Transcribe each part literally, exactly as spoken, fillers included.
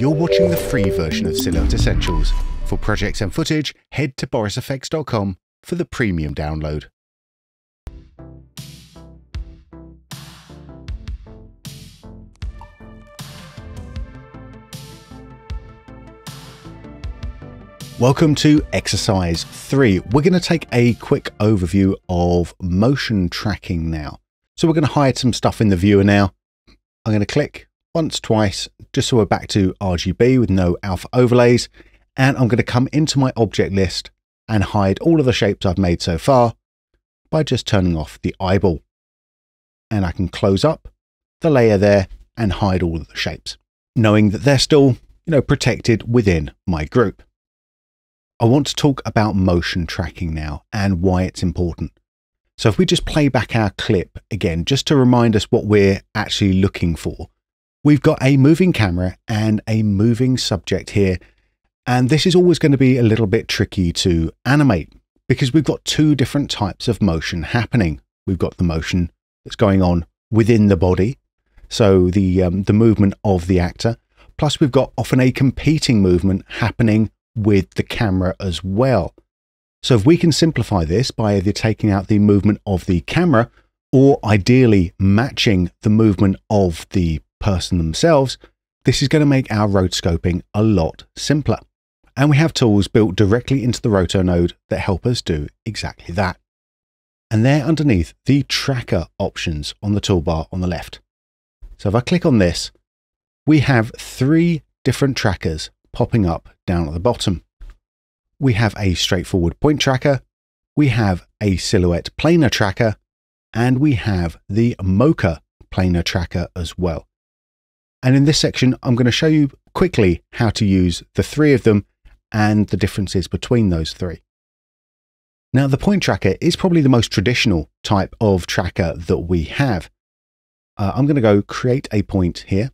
You're watching the free version of Silhouette Essentials. For projects and footage, head to Boris F X dot com for the premium download. Welcome to exercise three. We're going to take a quick overview of motion tracking now. So we're going to hide some stuff in the viewer now. I'm going to click once, twice, just so we're back to R G B with no alpha overlays. And I'm going to come into my object list and hide all of the shapes I've made so far by just turning off the eyeball. And I can close up the layer there and hide all of the shapes, knowing that they're still, you know, protected within my group. I want to talk about motion tracking now and why it's important. So if we just play back our clip again, just to remind us what we're actually looking for, we've got a moving camera and a moving subject here. And this is always going to be a little bit tricky to animate because we've got two different types of motion happening. We've got the motion that's going on within the body, so the, um, the movement of the actor, plus we've got often a competing movement happening with the camera as well. So if we can simplify this by either taking out the movement of the camera or ideally matching the movement of the person themselves, this is going to make our rotoscoping a lot simpler. And we have tools built directly into the roto node that help us do exactly that. And they're underneath the tracker options on the toolbar on the left. So if I click on this, we have three different trackers popping up down at the bottom. We have a straightforward point tracker, we have a silhouette planar tracker, and we have the mocha planar tracker as well. And in this section, I'm going to show you quickly how to use the three of them and the differences between those three. Now, the point tracker is probably the most traditional type of tracker that we have. Uh, I'm going to go create a point here,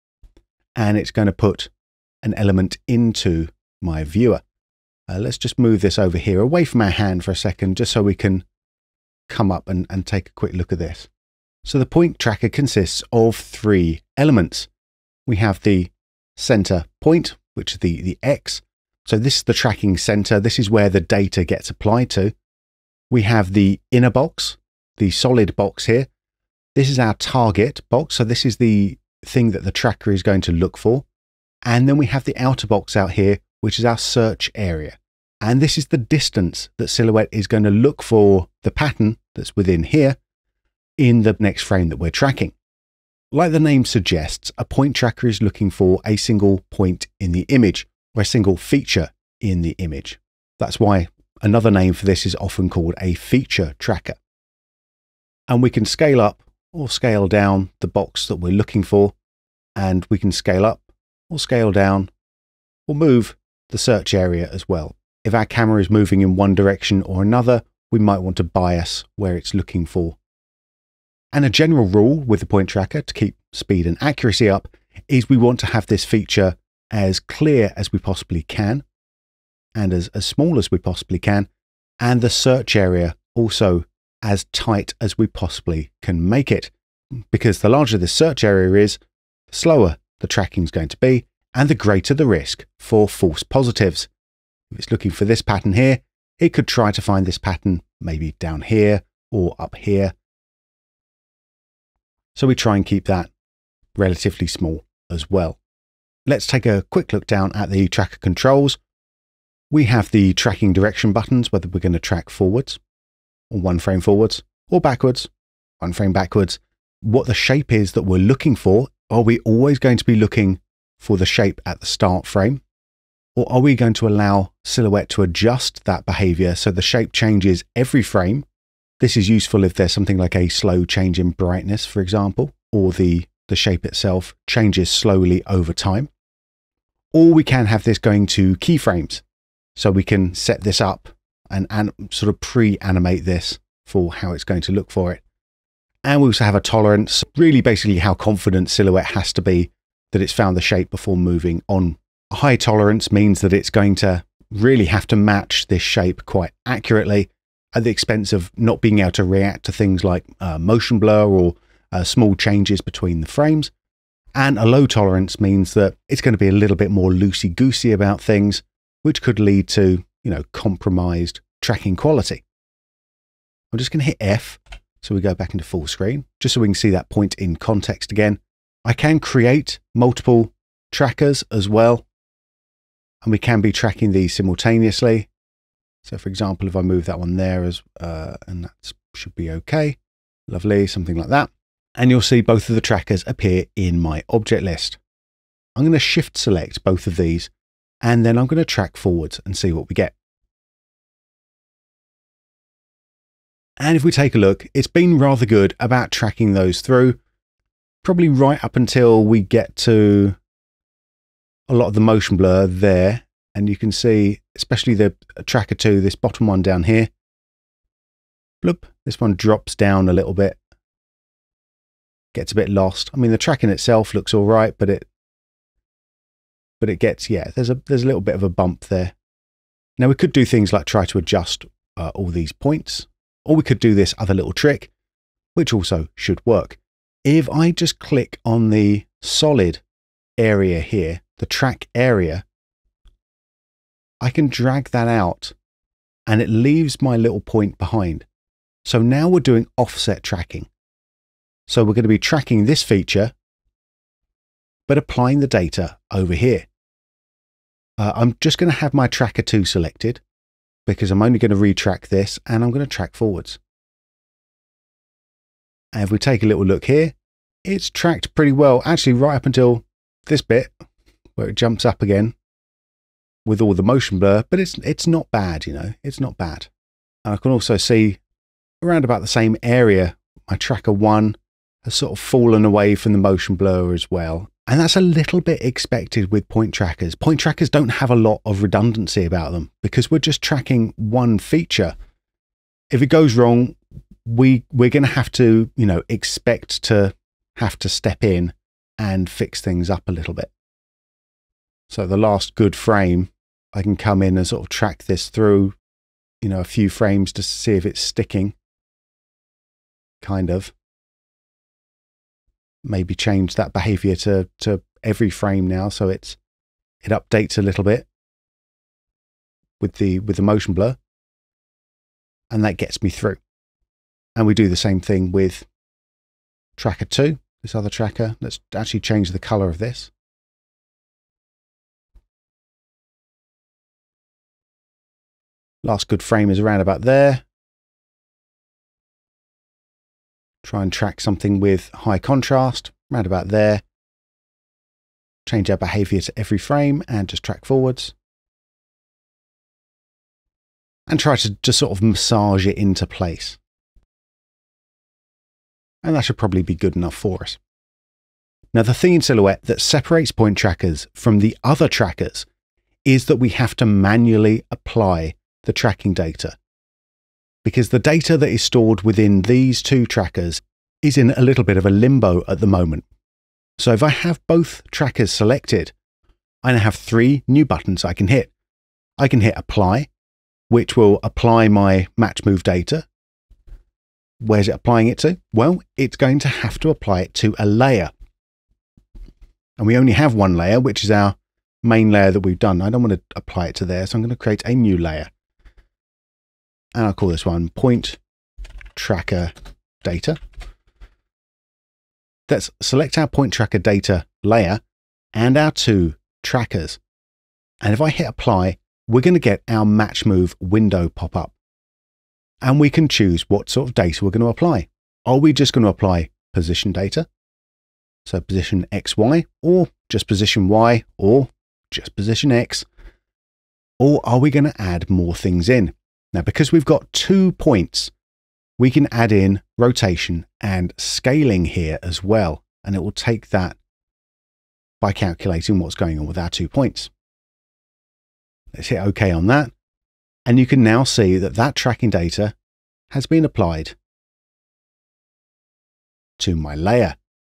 and it's going to put an element into my viewer. Uh, let's just move this over here away from our hand for a second, just so we can come up and, and take a quick look at this. So the point tracker consists of three elements. We have the center point, which is the, the X. So this is the tracking center. This is where the data gets applied to. We have the inner box, the solid box here. This is our target box. So this is the thing that the tracker is going to look for. And then we have the outer box out here, which is our search area. And this is the distance that Silhouette is going to look for the pattern that's within here in the next frame that we're tracking. Like the name suggests, a point tracker is looking for a single point in the image or a single feature in the image. That's why another name for this is often called a feature tracker. And we can scale up or scale down the box that we're looking for, and we can scale up or scale down or move the search area as well. If our camera is moving in one direction or another, we might want to bias where it's looking for. And a general rule with the point tracker to keep speed and accuracy up is we want to have this feature as clear as we possibly can and as, as small as we possibly can, and the search area also as tight as we possibly can make it. Because the larger the search area is, the slower the tracking is going to be, and the greater the risk for false positives. If it's looking for this pattern here, it could try to find this pattern maybe down here or up here. So we try and keep that relatively small as well. Let's take a quick look down at the tracker controls. We have the tracking direction buttons, whether we're going to track forwards or one frame forwards or backwards, one frame backwards. What the shape is that we're looking for. Are we always going to be looking for the shape at the start frame? Or are we going to allow Silhouette to adjust that behavior so the shape changes every frame? This is useful if there's something like a slow change in brightness, for example, or the, the shape itself changes slowly over time. Or we can have this going to keyframes. So we can set this up and, and sort of pre-animate this for how it's going to look for it. And we also have a tolerance, really basically how confident Silhouette has to be that it's found the shape before moving on. A high tolerance means that it's going to really have to match this shape quite accurately at the expense of not being able to react to things like uh, motion blur or uh, small changes between the frames. And a low tolerance means that it's going to be a little bit more loosey-goosey about things, which could lead to, you know, compromised tracking quality. I'm just going to hit F, so we go back into full screen, just so we can see that point in context again. I can create multiple trackers as well, and we can be tracking these simultaneously. So for example, if I move that one there, as uh, and that should be okay. Lovely, something like that. And you'll see both of the trackers appear in my object list. I'm going to shift select both of these, and then I'm going to track forwards and see what we get. And if we take a look, it's been rather good about tracking those through, probably right up until we get to a lot of the motion blur there. And you can see, especially the tracker two, this bottom one down here. Bloop, this one drops down a little bit. Gets a bit lost. I mean, the tracking itself looks all right, but it, but it gets, yeah, there's a, there's a little bit of a bump there. Now we could do things like try to adjust uh, all these points, or we could do this other little trick, which also should work. If I just click on the solid area here, the track area, I can drag that out and it leaves my little point behind. So now we're doing offset tracking. So we're going to be tracking this feature, but applying the data over here. Uh, I'm just going to have my tracker two selected because I'm only going to retrack this, and I'm going to track forwards. And if we take a little look here, it's tracked pretty well, actually right up until this bit where it jumps up again with all the motion blur, but it's, it's not bad, you know, it's not bad. And I can also see around about the same area, my tracker one has sort of fallen away from the motion blur as well. And that's a little bit expected with point trackers. Point trackers don't have a lot of redundancy about them because we're just tracking one feature. If it goes wrong, we, we're going to have to, you know, expect to have to step in and fix things up a little bit. So the last good frame, I can come in and sort of track this through, you know, a few frames to see if it's sticking. Kind of. Maybe change that behavior to, to every frame now, so it's it updates a little bit with the with the motion blur, and that gets me through. And we do the same thing with tracker two, this other tracker. Let's actually change the color of this. Last good frame is around about there. Try and track something with high contrast, around about there. Change our behavior to every frame and just track forwards. And try to just sort of massage it into place. And that should probably be good enough for us. Now, the thing in Silhouette that separates point trackers from the other trackers is that we have to manually apply the tracking data, because the data that is stored within these two trackers is in a little bit of a limbo at the moment. So if I have both trackers selected, I now have three new buttons I can hit. I can hit apply, which will apply my match move data. Where's it applying it to? Well, it's going to have to apply it to a layer. And we only have one layer, which is our main layer that we've done. I don't want to apply it to there, so I'm going to create a new layer. And I'll call this one point tracker data. Let's select our point tracker data layer and our two trackers. And if I hit apply, we're going to get our match move window pop up. And we can choose what sort of data we're going to apply. Are we just going to apply position data? So position X, Y, or just position Y, or just position X? Or are we going to add more things in? Now, because we've got two points, we can add in rotation and scaling here as well. And it will take that by calculating what's going on with our two points. Let's hit OK on that. And you can now see that that tracking data has been applied to my layer.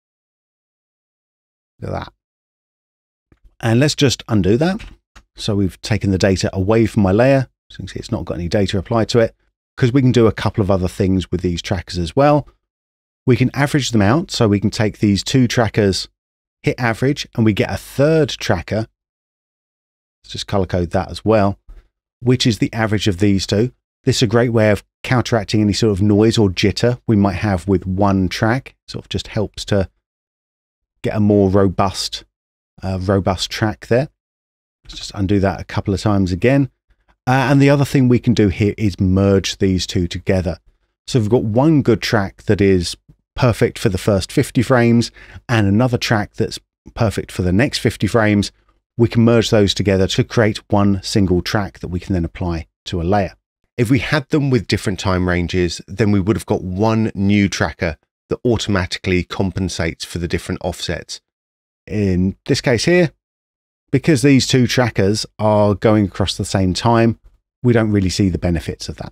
Look at that. And let's just undo that. So we've taken the data away from my layer. So you can see it's not got any data applied to it, because we can do a couple of other things with these trackers as well. We can average them out. So we can take these two trackers hit average, and we get a third tracker. Let's just color code that as well, which is the average of these two. This is a great way of counteracting any sort of noise or jitter we might have with one track. Sort of just helps to get a more robust, uh, robust track there. Let's just undo that a couple of times again. Uh, and the other thing we can do here is merge these two together. So we've got one good track that is perfect for the first fifty frames and another track that's perfect for the next fifty frames. We can merge those together to create one single track that we can then apply to a layer. If we had them with different time ranges, then we would have got one new tracker that automatically compensates for the different offsets. In this case here, because these two trackers are going across the same time, we don't really see the benefits of that.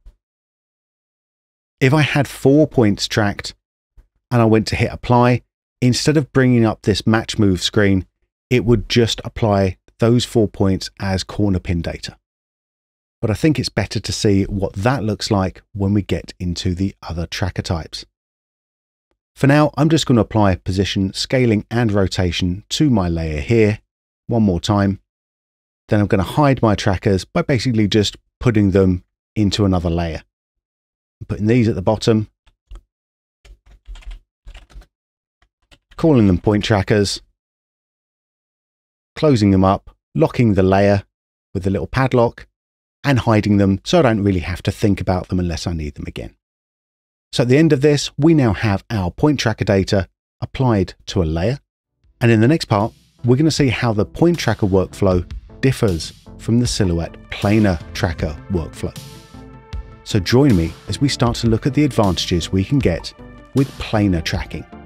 If I had four points tracked and I went to hit apply, instead of bringing up this match move screen, it would just apply those four points as corner pin data. But I think it's better to see what that looks like when we get into the other tracker types. For now, I'm just going to apply position, scaling and rotation to my layer here one more time. Then I'm going to hide my trackers by basically just putting them into another layer. I'm putting these at the bottom, calling them point trackers, closing them up, locking the layer with a little padlock, and hiding them so I don't really have to think about them unless I need them again. So at the end of this, we now have our point tracker data applied to a layer. And in the next part, we're going to see how the point tracker workflow differs from the silhouette planar tracker workflow. So join me as we start to look at the advantages we can get with planar tracking.